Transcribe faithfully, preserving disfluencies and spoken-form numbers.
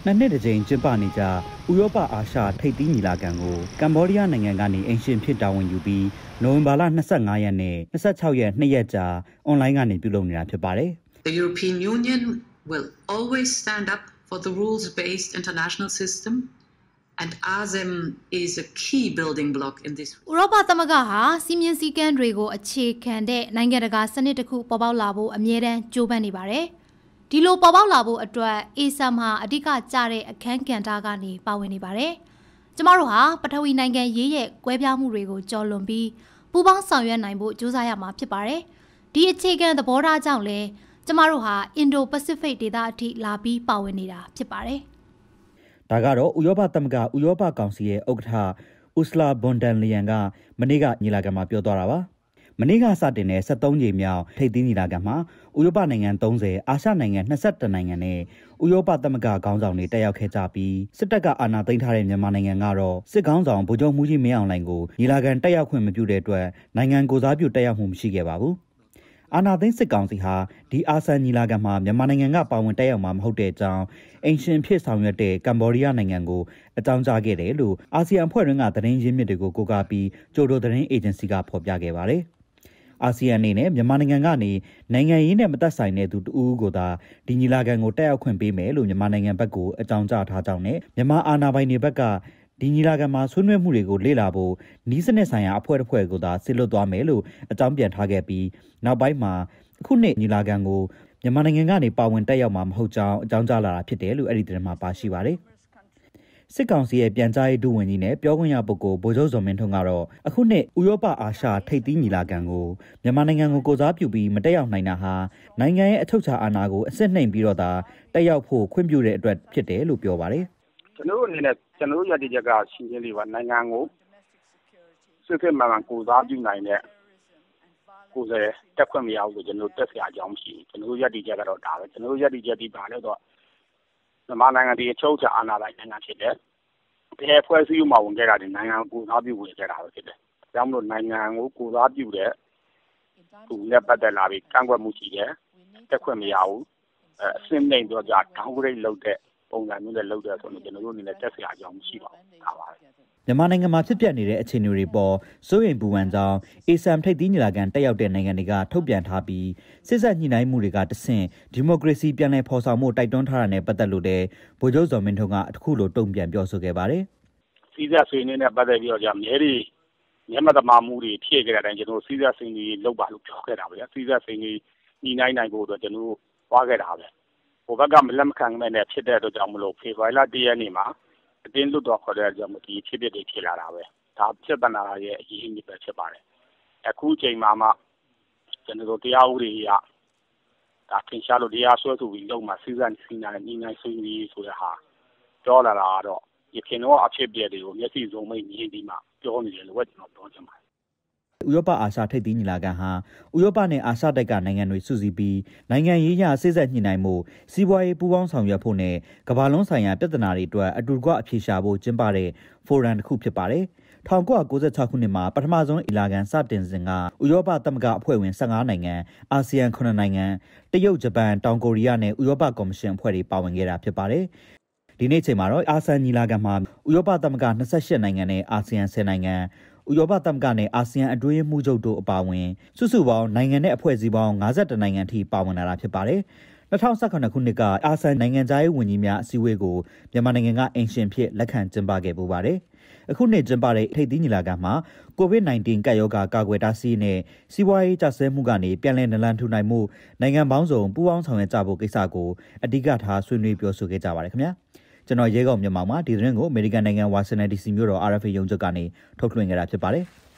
နှစ်တစ်ကြိမ်ကျင်းပနေကြဥရောပအာရှထိပ်သီးညီလာခံကိုကမ္ဘောဒီးယားနိုင်ငံကနေအင်ရှင်ဖြစ်တာဝန်ယူပြီးနိုဝင်ဘာလ၂၅ရက်နဲ့၂၆ရက်နှစ်ရက်ကြာအွန်လိုင်းကနေပြုလုပ်နေတာဖြစ်ပါတယ်။ The European Union will always stand up for the rules-based international system and A S E M is a key building block in this. ဥရောပသမဂ္ဂဟာစီမင်းစည်းကမ်းတွေကိုအခြေခံတဲ့နိုင်ငံတကာစနစ်တစ်ခုပေါ်ပေါက်လာဖို့အမြဲတမ်းကြိုးပမ်းနေပါတယ်။ဒီလိုပေါ်ပေါက်လာဖို့အတွက် A S E M ဟာအဓိကကျတဲ့အခန်းကဏ္ဍကနေပါဝင်နေပါတယ်။ကျမတို့ဟာပထဝီနိုင်ငံရေးရဲ့ကွဲပြားမှုတွေကိုကျော်လွန်ပြီးပူးပေါင်းဆောင်ရွက်နိုင်ဖို့ကြိုးစားရမှာဖြစ်ပါတယ်။ဒီအခြေခံသဘောထားကြောင့်လည်းကျမတို့ဟာ Indo-Pacific ဒေသအထိလာပြီးပါဝင်နေတာဖြစ်ပါတယ်။ဒါကတော့ဥရောပသမဂ္ဂဥရောပကောင်စီရဲ့ဥက္ကဋ္ဌဥစလာဘွန်ဒန်လီယန်ကမနေ့ကညီလာခံမှာပြောသွားတာပါ။မနေ့ကစတင်တဲ့၁၃ကြိမ်မြောက်ထိပ်သီးညီလာခံမှာဥရောပနိုင်ငံ၃၀အာရှနိုင်ငံ၂၁နိုင်ငံနဲ့ဥရောပသမဂ္ဂခေါင်းဆောင်တွေတက်ရောက်ခဲ့ကြပြီးစစ်တပ်ကအာဏာသိမ်းထားတဲ့မြန်မာနိုင်ငံကတော့စစ်ခေါင်းဆောင်ဗိုလ်ချုပ်မှူးကြီးမင်းအောင်လှိုင်ကိုညီလာခံတက်ရောက်ခွင့်မပြုတဲ့အတွက်နိုင်ငံကိုစားပြုတက်ရောက်မှုမရှိခဲ့ပါဘူး။အာဏာသိမ်းစစ်ကောင်စီဟာဒီအာဆန်ညီလာခံမှာမြန်မာနိုင်ငံကပါဝင်တက်ရောက်မှာမဟုတ်တဲ့အကြောင်းအင်ရှင်ဖြစ်ဆောင်ရွက်တဲ့ကမ္ဘောဒီးယားနိုင်ငံကိုအကြောင်းကြားခဲ့တယ်လို့အာဆီယံအဖွဲ့တွင်းကသတင်းရင်းမြစ်တွေကိုကိုးကားပြီးကျိုဒိုသတင်းအေဂျင်စီကဖော်ပြခဲ့ပါတယ်။အာဆီယံအနေနဲ့မြန်မာနိုင်ငံကနေနိုင်ငံရေးနဲ့မသက်ဆိုင်တဲ့သူတဦးကိုသာဒီညီလာခံကိုတက်ရောက်ခွင့်ပေးမယ်လို့မြန်မာနိုင်ငံဘက်ကိုအကြောင်းကြားထားကြောင်းနဲ့မြန်မာအာဏာပိုင်တွေဘက်ကဒီညီလာခံမှာဆွေးနွေးမှုတွေကိုလေ့လာဖို့နီးစနစ်ဆိုင်ရာအဖွဲ့တစ်ဖွဲ့ကိုသာဆစ်လွတ်သွားမယ်လို့အကြောင်းပြန်ထားခဲ့ပြီးနောက်ပိုင်းမှာအခုနှစ်ညီလာခံကိုမြန်မာနိုင်ငံကနေပါဝင်တက်ရောက်မှာမဟုတ်ကြောင်းအကြောင်းကြားလာတာဖြစ်တယ်လို့အဲ့ဒီသတင်းမှာပါရှိပါတယ်။စစ်ကောင်စီရဲ့ပြန်ကြားရေးဒုဝန်ကြီးနဲ့ပြောခွင့်ရပုဂ္ဂိုလ်ဗိုလ်ချုပ်ဇော်မင်းထွန်းကတော့အခုနှစ်ဥရောပအာရှထိပ်သီးညီလာခံကိုမြန်မာနိုင်ငံကိုကိုစားပြုပြီးမတက်ရောက်နိုင်တာဟာနိုင်ငံရဲ့အချုပ်အခြာအာဏာကိုအစစ်နှိမ်ပြီးတော့သာတက်ရောက်ဖို့ခွင့်ပြုတဲ့အတွက်ဖြစ်တယ်လို့ပြောပါတယ်။ကျွန်တော်တို့အနေနဲ့ကျွန်တော်တို့ရည်တည်ချက်ကရှင်းရှင်းလေးပါနိုင်ငံကိုစစ်စစ်မှန်မှန်ကိုစားပြုနိုင်တဲ့ကိုယ်စားတက်ခွင့်မရဘူးဆိုကျွန်တော်တို့တက်เสียအကြောင်းမရှိဘူးကျွန်တော်တို့ရည်တည်ချက်ကတော့ဒါပဲကျွန်တော်တို့ရည်တည်ချက်ဒီပါလဲတော့မြန်မာနိုင်ငံဒီအချုပ်အခြာအာဏာပိုင်နိုင်ငံဖြစ်တယ်။ဘယ်ဖွဲ့စည်းမှဝင်ခဲ့တာဒီနိုင်ငံကိုစားပြုဝင်ခဲ့တာပဲဖြစ်တယ်။ဒါကြောင့်မလို့နိုင်ငံကိုကိုစားပြုတဲ့သူနဲ့ပတ်သက်လာပြီးကန့်ကွက်မှုရှိတယ်။တက်ခွင့်မရဘူး။အဲအစင်းနှိမ်တော့ကြာ downgrade လုပ်တဲ့ပုံစံမျိုးနဲ့လုပ်တဲ့ဆိုတော့ကျွန်တော်တို့အနေနဲ့တက်เสียအကြောင်းမရှိပါဘူး။ဒါပါပဲ။မြန်မာနိုင်ငံမှာဖြစ်ပျက်နေတဲ့အခြေအနေတွေပေါ်စိုးရိမ်ပူပန်ကြောင်း A S E M ထိပ်သီးညီလာခံတက်ရောက်တဲ့နိုင်ငံတွေကထုတ်ပြန်ထားပြီးစစ်ဆက်ညှိနှိုင်းမှုတွေကတဆင့်ဒီမိုကရေစီပြန်လည်ဖော်ဆောင်မှုတိုက်တွန်းထားတာနဲ့ပတ်သက်လို့လည်းဗိုလ်ချုပ်ဇော်မင်းထွန်းကအခုလိုတုံ့ပြန်ပြောဆိုခဲ့ပါတယ်။စီးဆက်ဆွေးနွေးနဲ့ပတ်သက်ပြီးတော့ကြာမြဲတွေမျက်မှတ်သမားမှုတွေဖြည့်ခဲ့တဲ့အတိုင်းကျွန်တော်စီးဆက်ဆွေးနွေးလုပ်ပါလို့ပြောခဲ့တာပဲ။စီးဆက်ဆွေးနွေးညှိနှိုင်းနိုင်ဖို့အတွက်ကျွန်တော်သွားခဲ့တာပဲ။ဟိုဘက်ကမလက်မခံမဲ့နဲ့ဖြစ်တဲ့အတွက်ကြောင့်မလို့ဖေဖော်ဝါရီလ၁ရက်နေ့မှာအတင်းလွတ်တော်ခေါ်တဲ့ကြောင့်ဒီဖြစ်ဖြစ်တွေဖြစ်လာတာပဲဒါဖြစ်ပနာရဲ့အရေးကြီးပဲဖြစ်ပါတယ်အခုချိန်မှာမှကျွန်တော်တို့တရားဥပဒေအရဒါထင်ရှားလို့တရားစွဲဆိုပြီးလုံးမှာစီးစံစီးနိုင်ညီနိုင်ဆွေးနွေးဆိုတဲ့ဟာပြောလာတာတော့ဒီခင်တော့အဖြစ်ပြက်တွေကိုမျက်စိစုံမိတ်မြင်ပြီးမှပြောနေတယ်လို့ကျွန်တော်ပြောချင်ပါတယ်ဥရောပအာရှထိပ်သီးညီလာခံဟာဥရောပနဲ့အာရှတိုက်ကနိုင်ငံတွေစုစည်းပြီးနိုင်ငံရေးရာစိစက်ညှိနှိုင်းမှုစီးပွားရေးပူးပေါင်းဆောင်ရွက်ဖို့နဲ့ကမ္ဘာလုံးဆိုင်ရာပြဿနာတွေအတွက်အတူတကွအဖြေရှာဖို့ကျင်းပတဲ့ဖိုရမ်တစ်ခုဖြစ်ပါတယ်။၁၉၉၆ခုနှစ်မှာပထမဆုံးအီလာခံစတင်စဉ်ကဥရောပသမဂ္ဂအဖွဲ့ဝင်၁၅နိုင်ငံအာဆီယံခုနှစ်နိုင်ငံတရုတ်ဂျပန်တောင်ကိုရီးယားနဲ့ဥရောပကော်မရှင်အဖွဲ့တွေပါဝင်ခဲ့တာဖြစ်ပါတယ်။ဒီနေ့ချိန်မှာတော့အာဆန်ညီလာခံမှာဥရောပသမဂ္ဂ၂၈နိုင်ငံနဲ့အာဆီယံ၁၀နိုင်ငံဥရောပသမဂ္ဂနဲ့အာဆီယံအတွင်းမှုချုပ်တို့အပါအဝင်စုစုပေါင်းနိုင်ငံနဲ့အဖွဲ့အစည်းပေါင်း၅၁နိုင်ငံထိပါဝင်လာတာဖြစ်ပါတယ်။၂၀၁၇ခုနှစ်ကအာဆန်နိုင်ငံသားရေးဝန်ကြီးများအစည်းအဝေးကိုမြန်မာနိုင်ငံကအင်ရှင်ဖြစ်လက်ခံကျင်းပခဲ့ပူပါတယ်။အခုနှစ်ကျင်းပတဲ့ထိပ်သီးညီလာခံမှာကိုဗစ်၁၉ ကပ်ရောဂါကာကွယ်တားဆီးနဲ့စီးပွားရေးကျဆင်းမှုကနေပြန်လည်နလန်ထူနိုင်မှုနိုင်ငံပေါင်းစုံပူးပေါင်းဆောင်ရွက်ကြဖို့ကိစ္စကိုအဓိကထားဆွေးနွေးပြောဆိုခဲ့ကြပါတယ်ခင်ဗျာ။ကျွန်တော်ရဲကောင်မြန်မာမှာဒီသတင်းကိုအမေရိကန်နိုင်ငံဝါရှင်တန်ဒီစီမြို့တော် R F A ရုံးချုပ်ကနေထုတ်လွှင့်ခဲ့တာဖြစ်ပါတယ်။